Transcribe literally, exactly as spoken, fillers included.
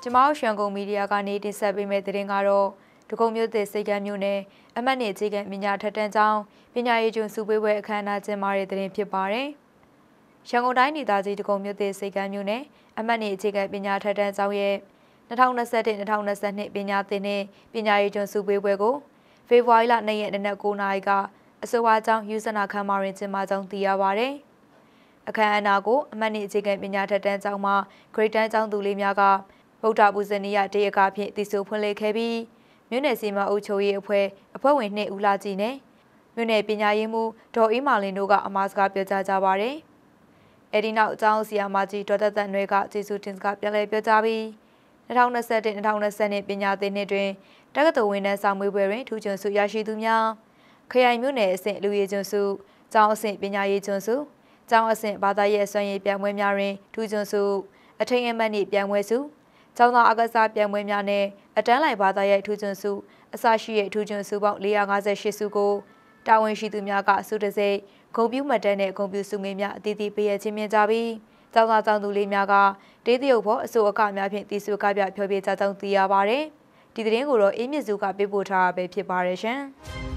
ကျမတို့ရွှန်ကုန်မီဒီယာကနေတင်ဆက်ပေးမယ့်သတင်းကတော့ဒဂုံမြို့သစ်စိတ်ကမ်းမြို့နယ်အမှတ်နေအခြေခံပညာထက်တန်းကျောင်းပညာရေးကျွန်းစုပွဲပွဲအခမ်းအနားကျင်းပတဲ့သတင်းဖြစ်ပါတယ်။ရန်ကုန်တိုင်းဒေသကြီးဒဂုံမြို့သစ်စိတ်ကမ်းမြို့နယ်အမှတ်နေအခြေခံပညာထက်တန်းကျောင်းရဲ့၂၀၂၁-၂၀၂၂ပညာသင်နှင့်ပညာရေးကျွန်းစုပွဲပွဲကိုဖေဖော်ဝါရီလ၂ရက်နေ့နက်၉နာရီကအစိုးရကျောင်းယူဇနာခမ်းမတွင်ကျင်းပကြောင်းသိရပါတယ်။အခမ်းအနားကိုအမှတ်နေအခြေခံပညာထက်တန်းကျောင်းမှဂရိတ်တန်းကျောင်းသူလေးများကဗုဒ္ဓပူဇနီယတေယကဖြင့်တည်ဆူဖွင့်လှစ်ခဲ့ပြီးမြို့နယ်စီမံအုပ်ချုပ်ရေးအဖွဲ့အဖွဲ့ဝင်နှစ်ဦးလာကြည်နဲ့မြို့နယ်ပညာရေးမှူးဒေါ်အေးမာလင်းတို့ကအမှားစကားပြောကြားကြပါတယ်။အဲဒီနောက်အကြောင်းဆီယာမကြီးဒေါ်သက်သက်နွဲကကျေးဇူးတင်စကားပြန်လည်ပြောကြားပြီး၂၀၂၁-၂၀၂၂ပညာသင်နှစ်တွင်တက္ကသိုလ်ဝန်ထမ်းဆောင်မွေးပွဲတွင်ထူးချွန်ဆုရရှိသူများခရိုင်မြို့နယ်အဆင့်လူရေးကျွန်းစုကျောင်းအဆင့်ပညာရေးကျွန်းစုကျောင်းအဆင့်ဘာသာရေးစွမ်းရည်ပြိုင်ပွဲများတွင်ထူးချွန်ဆုအထိမ်းအမှတ်နှင့်ပြိုင်ပွဲစုကျောင်းသားအကစားပြိုင်ပွဲများနဲ့အတန်းလိုက်ဘာသာရေးထူးချွန်စုအစရှိရဲ့ထူးချွန်စုပေါင်း၄၅၈စုကိုတာဝန်ရှိသူများကစုတစိမ့်ဂုဏ်ပြုမှတ်တမ်းနဲ့ဂုဏ်ပြုဆုငွေများအသီးသီးပေးရခြင်းမြင်ကြပြီးကျောင်းသားကျောင်းသူလေးများကတေးသရုပ်ဖော်အဆိုအကများဖြင့်တည်ဆူကပြဖျော်ဖြေကြကြောင်းသိရပါတယ်။ဒီသတင်းကိုတော့အေးမြင့်စုကပေးပို့ထားတာပဲဖြစ်ပါတယ်ရှင်။